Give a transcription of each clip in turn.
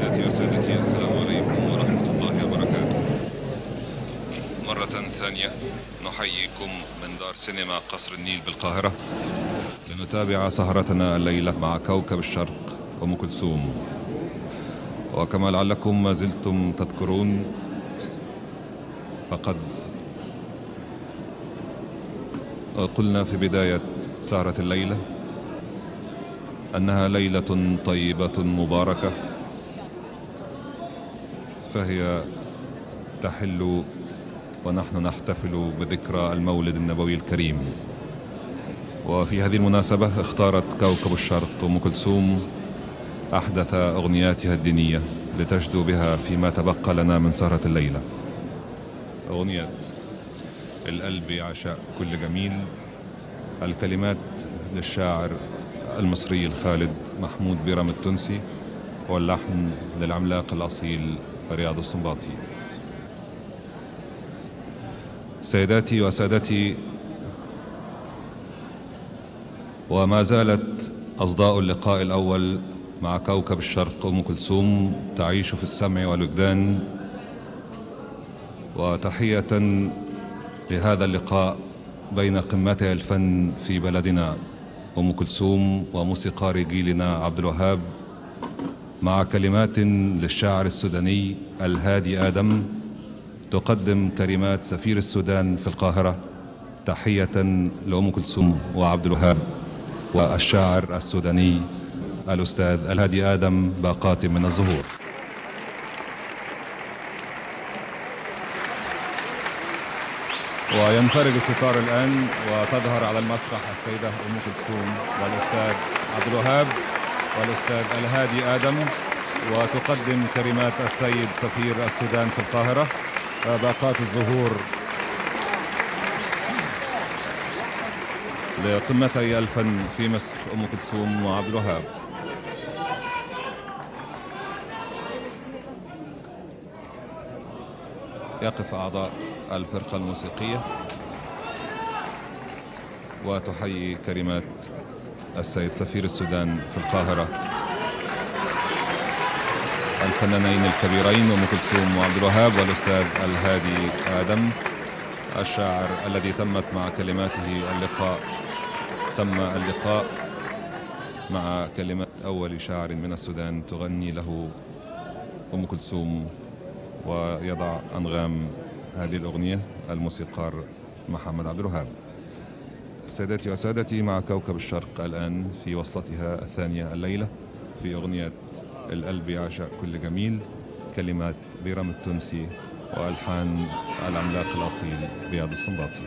سيداتي وسادتي، السلام عليكم ورحمة الله وبركاته. مرة ثانية نحييكم من دار سينما قصر النيل بالقاهرة لنتابع سهرتنا الليلة مع كوكب الشرق أم كلثوم. وكما لعلكم ما زلتم تذكرون، فقد قلنا في بداية سهرة الليلة أنها ليلة طيبة مباركة، فهي تحل ونحن نحتفل بذكرى المولد النبوي الكريم. وفي هذه المناسبة اختارت كوكب الشرق أم كلثوم أحدث أغنياتها الدينية لتجدو بها فيما تبقى لنا من سهرة الليلة. أغنية القلب عشاء كل جميل، الكلمات للشاعر المصري الخالد محمود بيرام التونسي، واللحن للعملاق الأصيل رياض السنباطي. سيداتي وسادتي، وما زالت أصداء اللقاء الأول مع كوكب الشرق أم كلثوم تعيش في السمع والوجدان. وتحية لهذا اللقاء بين قمتي الفن في بلدنا أم كلثوم وموسيقار جيلنا عبد الوهاب، مع كلمات للشاعر السوداني الهادي آدم تقدم كلمات سفير السودان في القاهرة تحية لأم كلثوم وعبد الوهاب والشاعر السوداني الأستاذ الهادي آدم باقات من الزهور. وينفرج الستار الآن وتظهر على المسرح السيدة أم كلثوم والأستاذ عبد الوهاب والأستاذ الهادي آدم، وتقدم كلمات السيد سفير السودان في القاهرة باقات الزهور لقمتي الفن في مصر أم كلثوم وعبد الوهاب. يقف أعضاء الفرقة الموسيقية وتحيي كلمات السيد سفير السودان في القاهرة الفنانين الكبيرين أم كلثوم وعبد الوهاب والأستاذ الهادي آدم الشاعر الذي تم اللقاء مع كلمات أول شاعر من السودان تغني له أم كلثوم، ويضع أنغام هذه الأغنية الموسيقار محمد عبد الوهاب. سيداتي وسادتي، مع كوكب الشرق الآن في وصلتها الثانية الليلة في أغنية القلب عشاء كل جميل، كلمات بيرام التونسي وألحان العملاق الأصيل رياض السنباطي.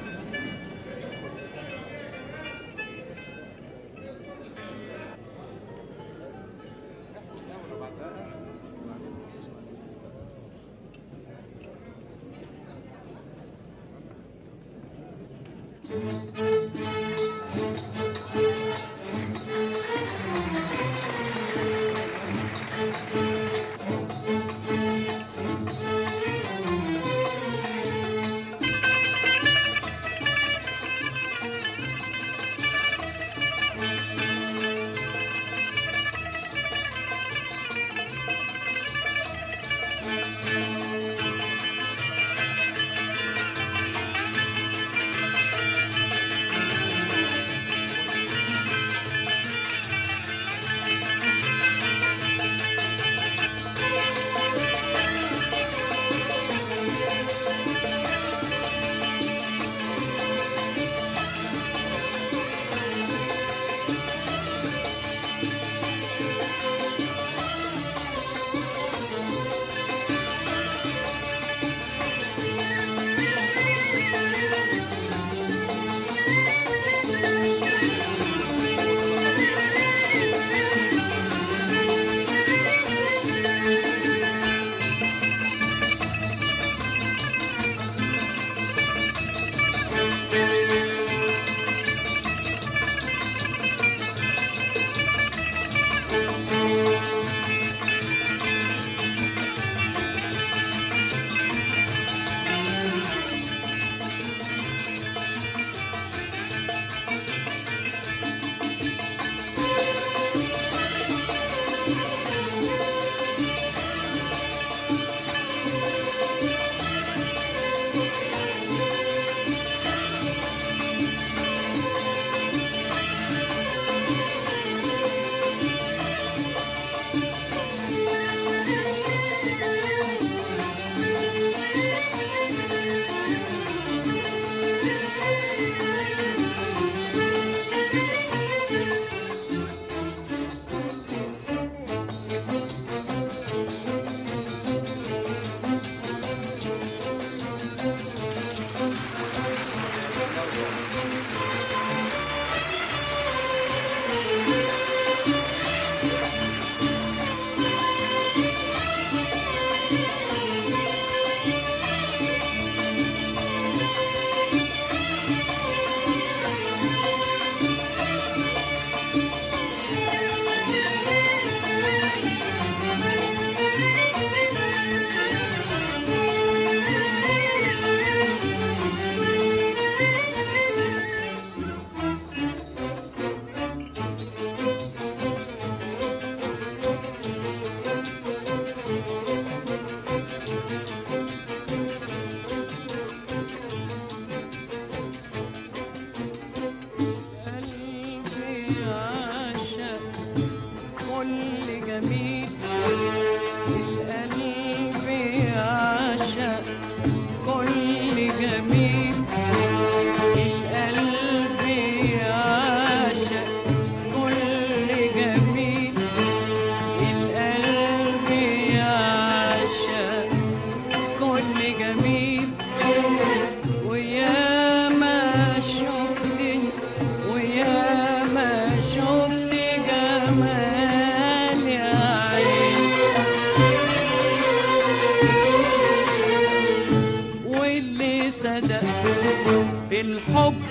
الحب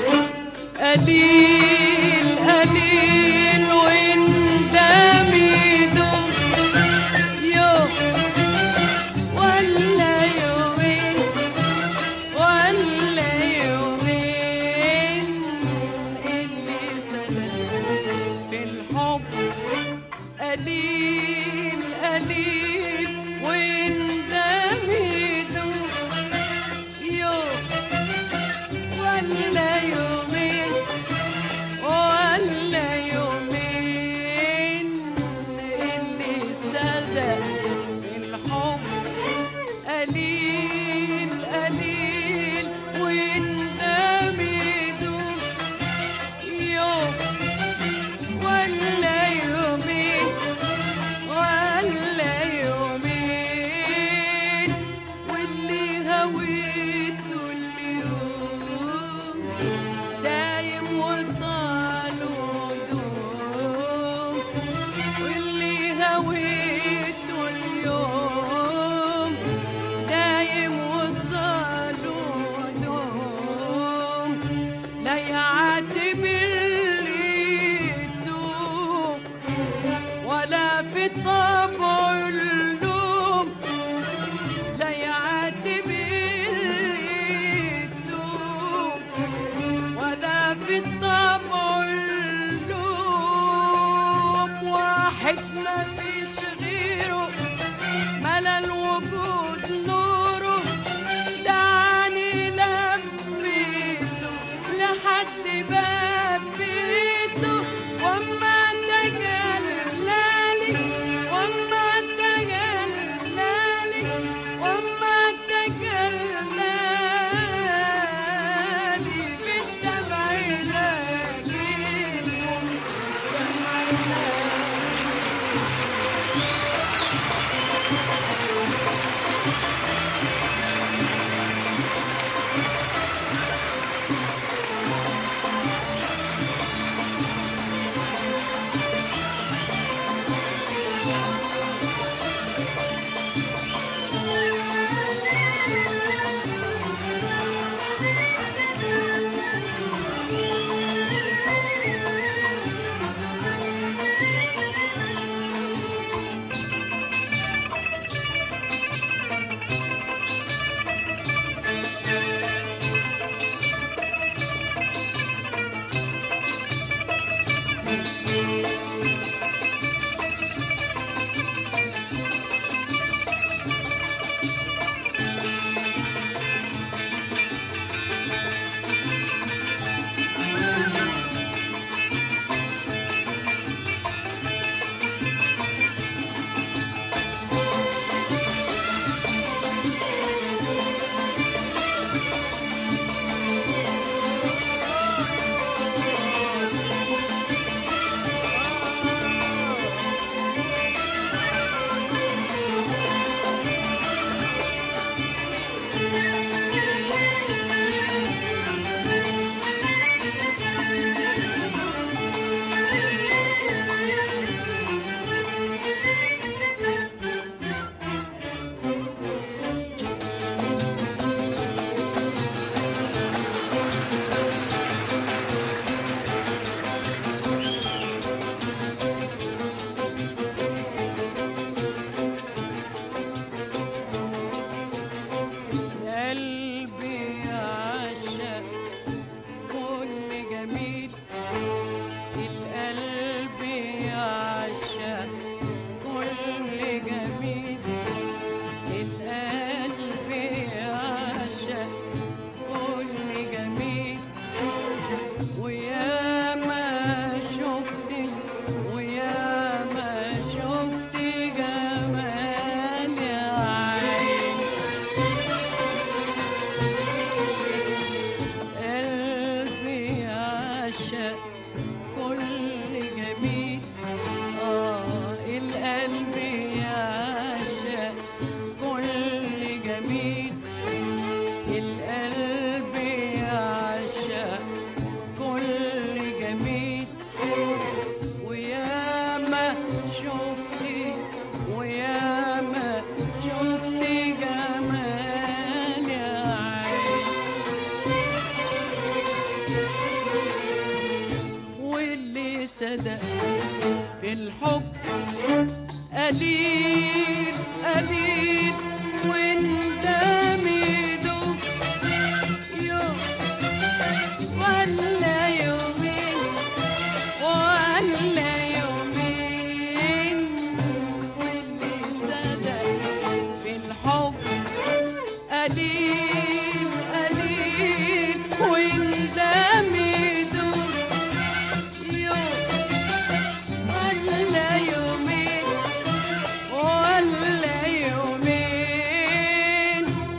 قليل قليل وندمي دوم يوم ولا يومين ولا يومين اللي سند في الحب قليل قليل وندمي دوم يوم ولا يومين ولا يومين اللي صدق الحب قليل قليل وندمي دوم يوم ولا يومين ولا يومين واللي هويته اليوم دايم وصاله دوم واللي هويته اليوم دايم وصاله دوم لا يعاتب اللي يدوم ولا في طبعه اللوم لا يعاتب اللي يدوم ولا في طبعه اللوم واحد ما فيش غيره ملا الوجود نوره دعني لبيته لحد باب بيته وما تجلالي وما تجلالي وما تجلالي بالدمع لاقيته شفت جمال يا عين السدى في الحب قليل قليل وندم يدوب يوم ولا يومين ولا يومين واللي سدى في الحب قليل قليل وندم يدوب يوم ولا يومين ولا يومين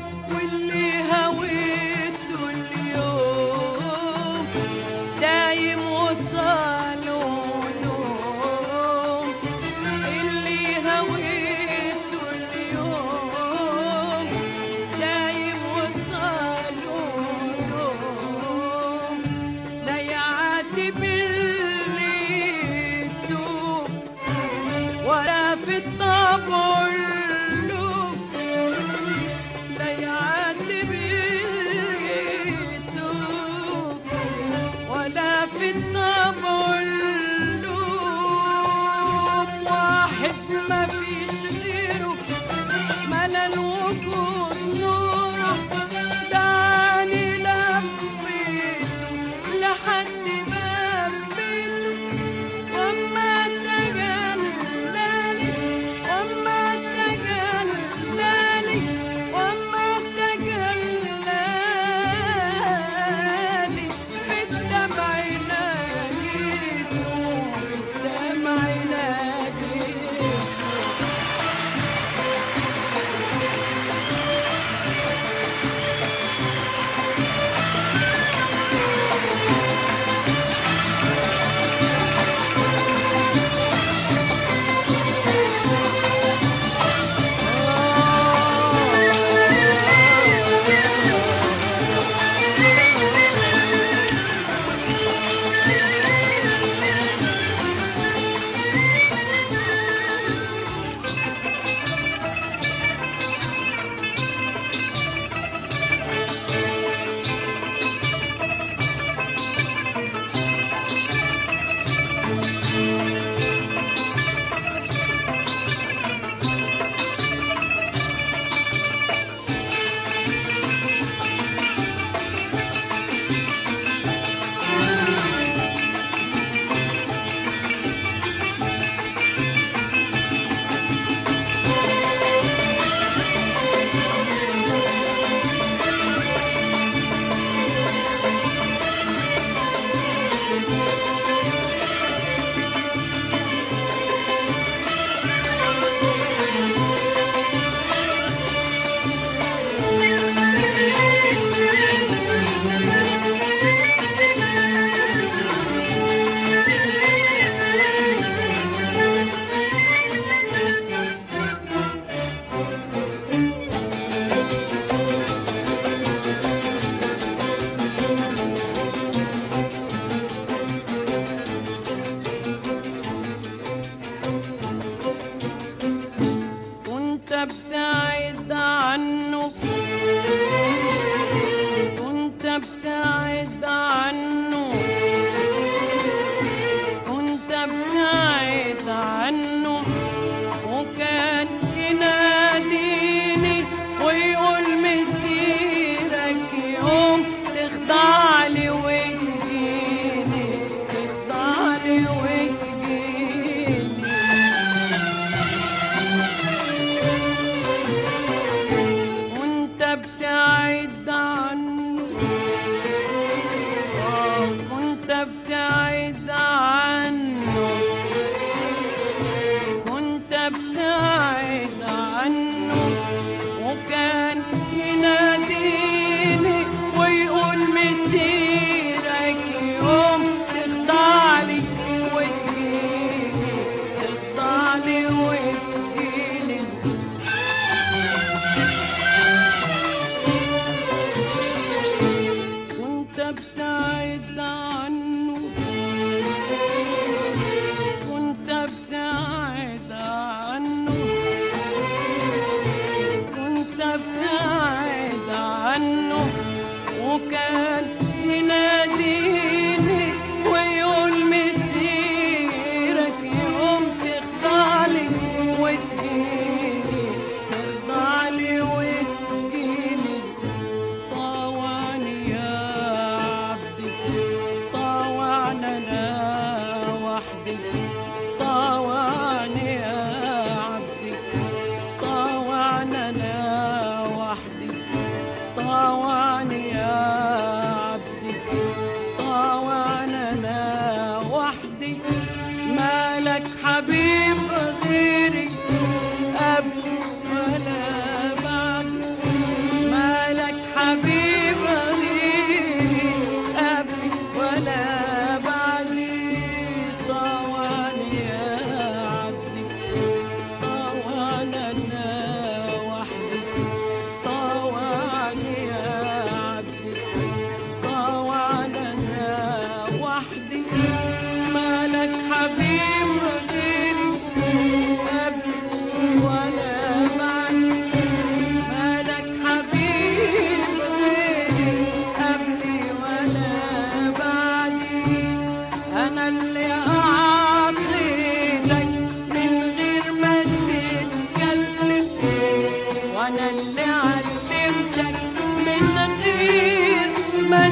طوعني يا عبدي طوعني أنا وحدي طوعني يا عبدي طوعني أنا وحدي مالك حبيب غيري قبل ولا بعد مالك حبيب غيري قبل ولا بعدي طوعني يا عبدي طوعني أنا وحدي طوعني يا عبدي طوعني أنا وحدي مالك حبيب غيري قبل ولا بعدي مالك حبيب غيري قبلي ولا بعدي أنا اللي أعطيتك من غير ما تتكلم وأنا اللي علمتك من غير ما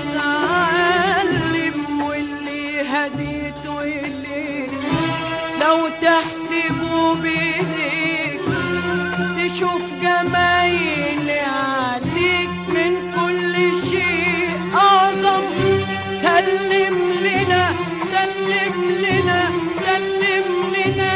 تتعلم واللي هديت واللي لو تحسبوا بإيديك تشوف جمايلي عليك من كل شيء أعظم سلم لنا سلم لنا سلم لنا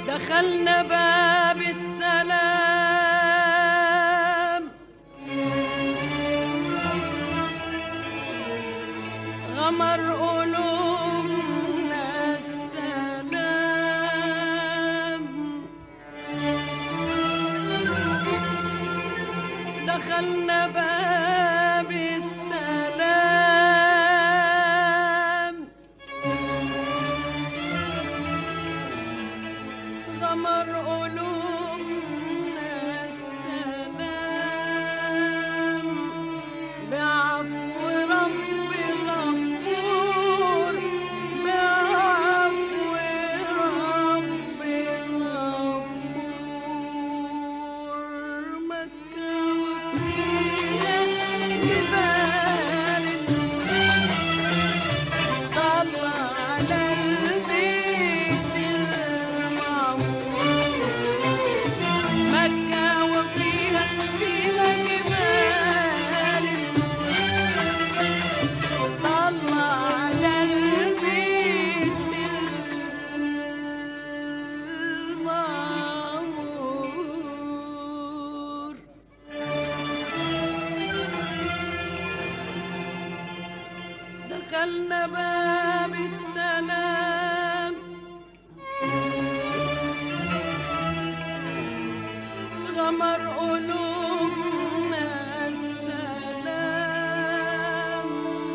دخلنا باب السلام غمر قلوبنا السلام دخلنا باب السلام غمر قلوبنا السلام بعفو رب غفور بعفو رب غفور مكة وفيها جبال طلع على البيت المعمور مكة وفيها جبال طلع على البيت المعمور دخلنا باب السلام غمر قلوبنا السلام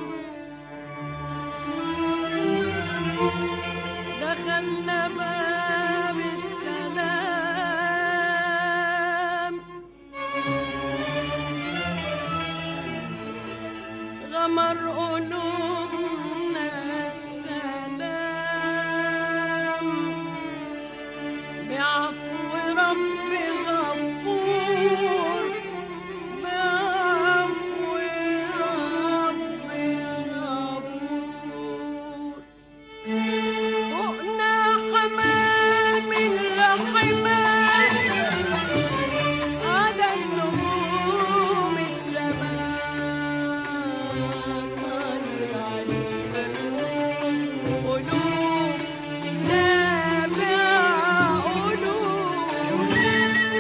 دخلنا باب السلام غمر قلوبنا السلام بعفو رب غفور بعفو رب غفور فوقنا حمام الحمام عدا النجوم السماء طاير علينا النور قلوب تتابع قلوب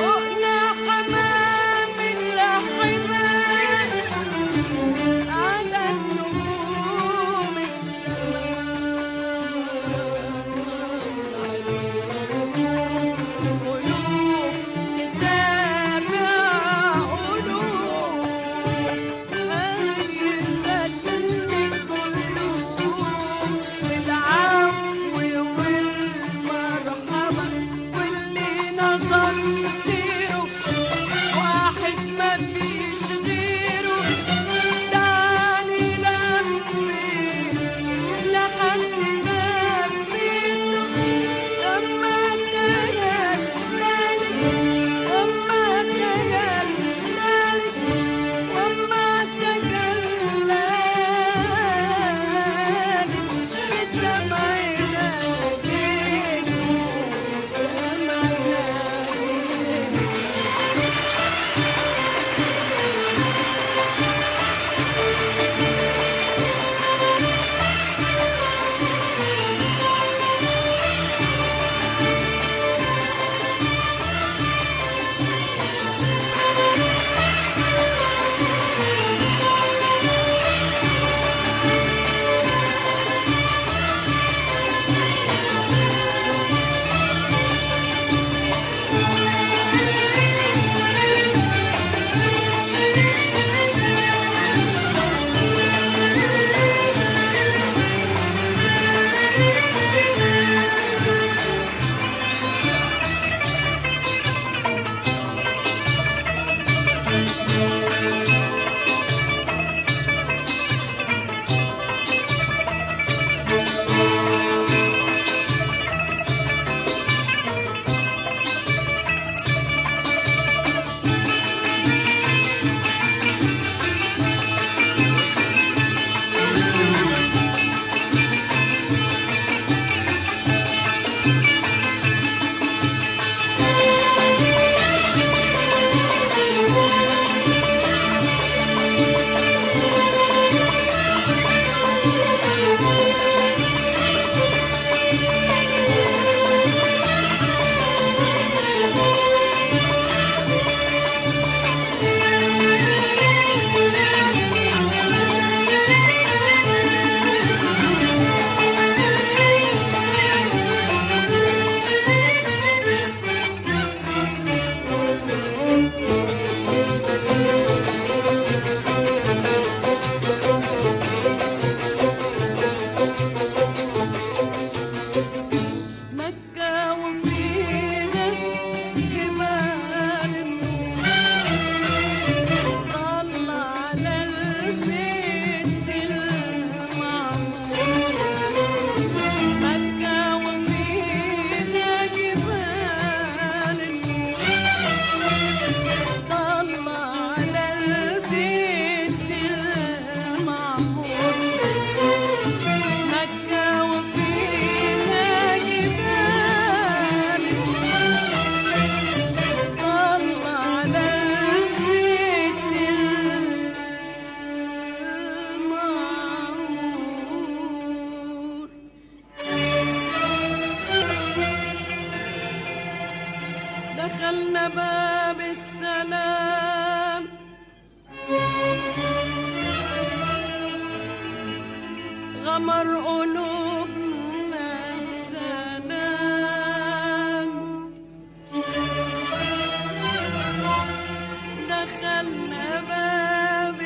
دخلنا باب السلام غمر قلوبنا السلام دخلنا باب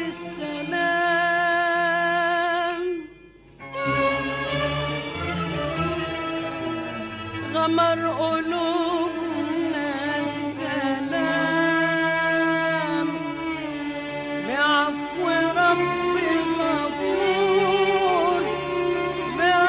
السلام غمر قلوبنا السلام بعفو رب غفور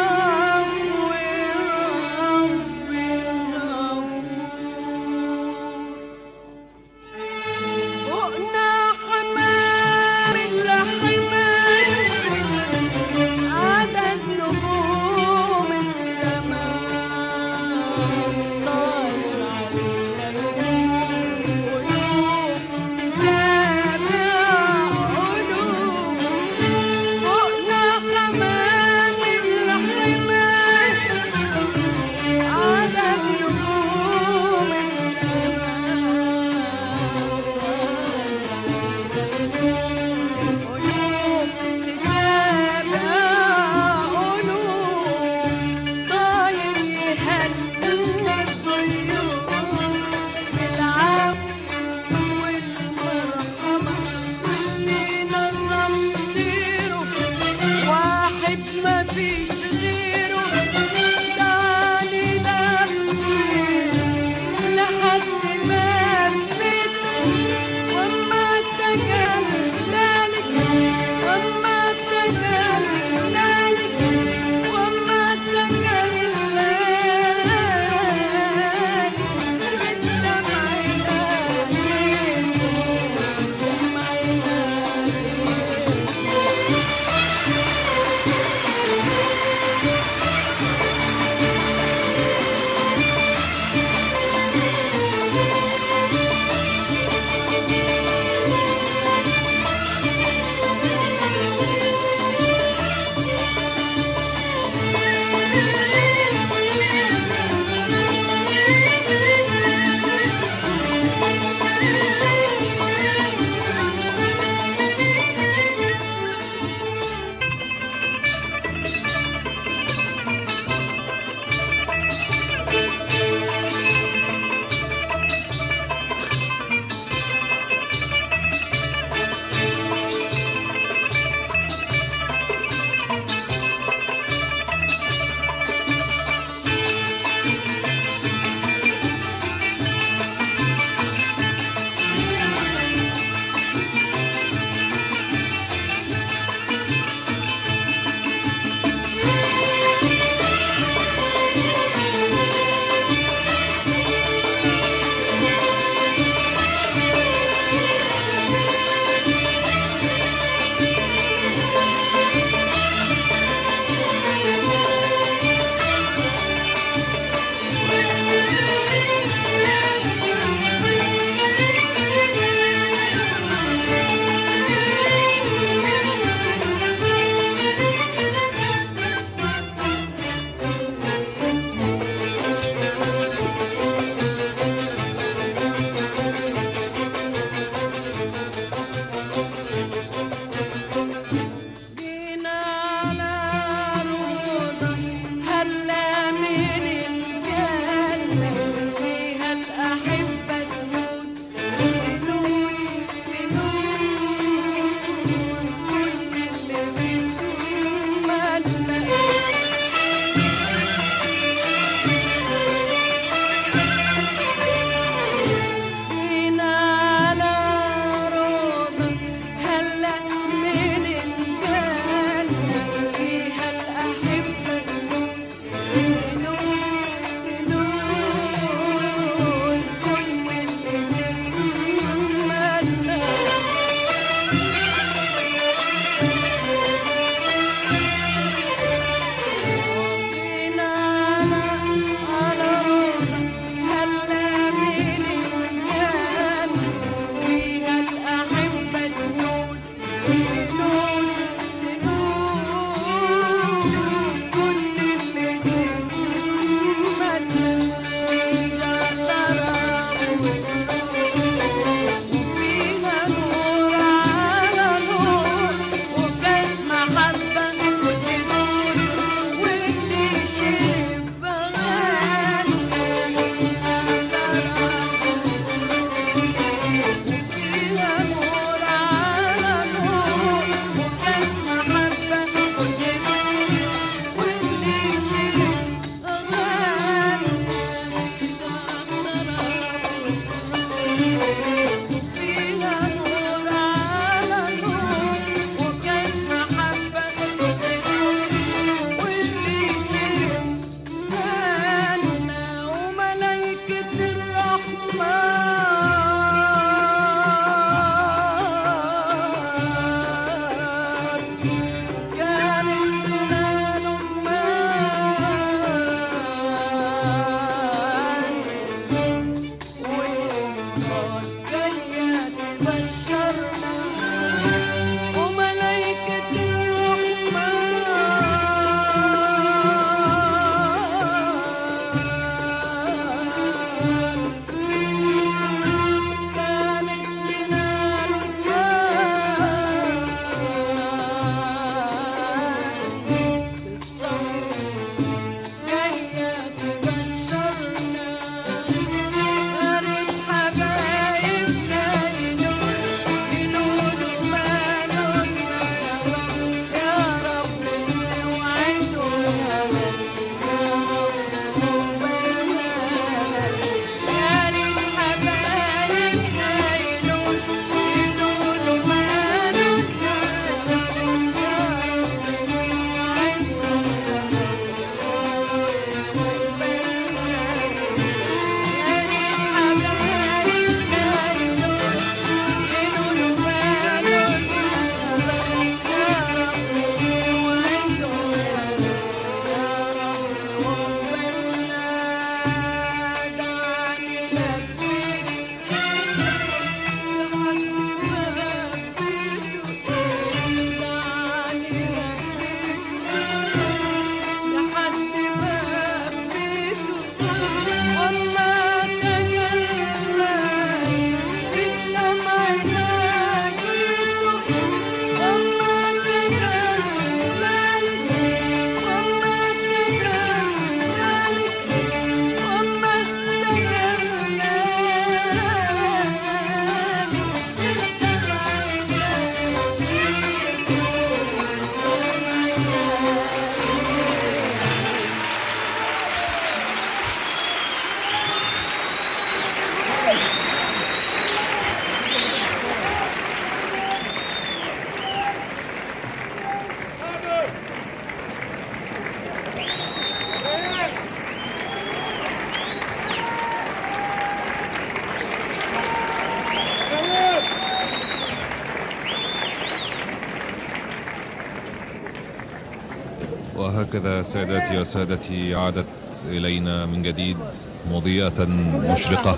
وهكذا سادتي وسادتي عادت إلينا من جديد مضيئة مشرقة.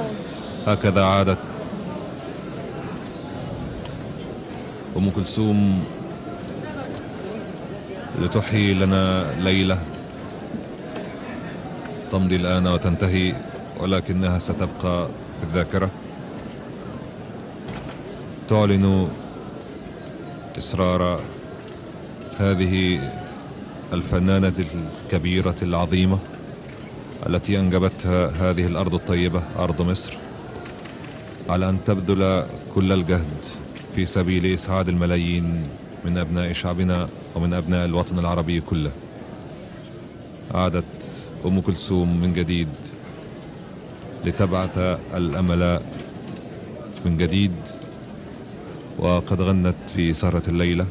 هكذا عادت أم كلثوم لتحيي لنا ليلة تمضي الآن وتنتهي، ولكنها ستبقى في الذاكرة. تعلن إصرار هذه الفنانة الكبيرة العظيمة التي أنجبتها هذه الأرض الطيبة أرض مصر على أن تبذل كل الجهد في سبيل إسعاد الملايين من أبناء شعبنا ومن أبناء الوطن العربي كله. عادت أم كلثوم من جديد لتبعث الأمل من جديد، وقد غنت في سهرة الليلة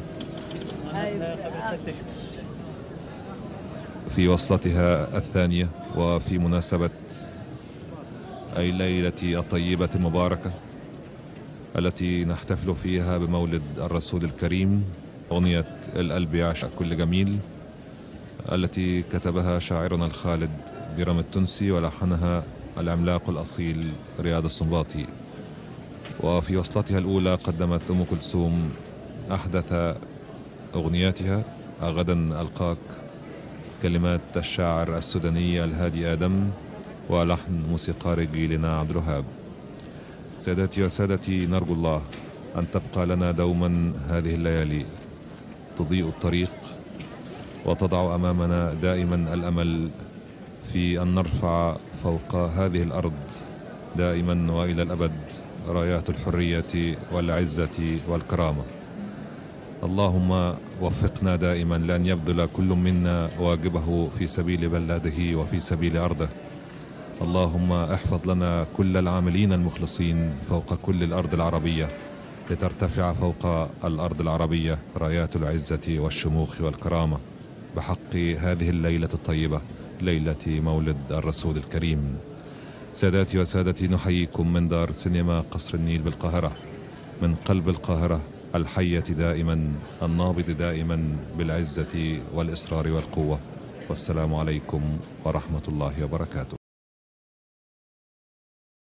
في وصلتها الثانية وفي مناسبة أي الليلة الطيبة المباركة التي نحتفل فيها بمولد الرسول الكريم، أغنية القلب يعشق كل جميل التي كتبها شاعرنا الخالد بيرام التونسي ولحنها العملاق الأصيل رياض السنباطي. وفي وصلتها الأولى قدمت أم كلثوم أحدث أغنياتها غدا ألقاك، كلمات الشاعر السوداني الهادي آدم ولحن موسيقار جيلنا عبد الوهاب. سادتي وسادتي، نرجو الله أن تبقى لنا دوما هذه الليالي تضيء الطريق وتضع أمامنا دائما الأمل في أن نرفع فوق هذه الأرض دائما وإلى الأبد رايات الحرية والعزة والكرامة. اللهم وفقنا دائما لأن يبذل كل منا واجبه في سبيل بلده وفي سبيل أرضه. اللهم احفظ لنا كل العاملين المخلصين فوق كل الأرض العربية لترتفع فوق الأرض العربية رايات العزة والشموخ والكرامة بحق هذه الليلة الطيبة، ليلة مولد الرسول الكريم. ساداتي وسادتي، نحييكم من دار سينما قصر النيل بالقاهرة، من قلب القاهرة الحية دائما النابض دائما بالعزة والإصرار والقوة. والسلام عليكم ورحمة الله وبركاته.